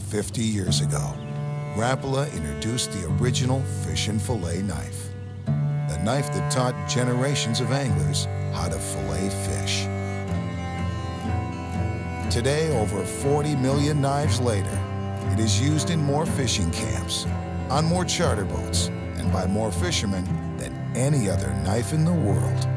50 years ago, Rapala introduced the original fish and fillet knife. The knife that taught generations of anglers how to fillet fish. Today, over 40 million knives later, it is used in more fishing camps, on more charter boats, and by more fishermen than any other knife in the world.